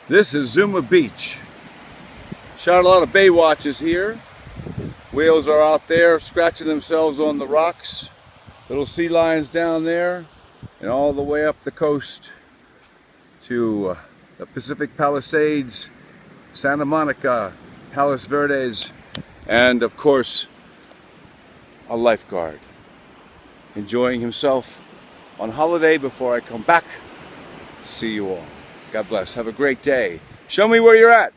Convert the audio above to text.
This is Zuma Beach. Shot a lot of bay watches here. Whales are out there scratching themselves on the rocks. Little sea lions down there, and all the way up the coast to the Pacific Palisades, Santa Monica, Palos Verdes, and of course a lifeguard enjoying himself on holiday before I come back to see you all. God bless. Have a great day. Show me where you're at.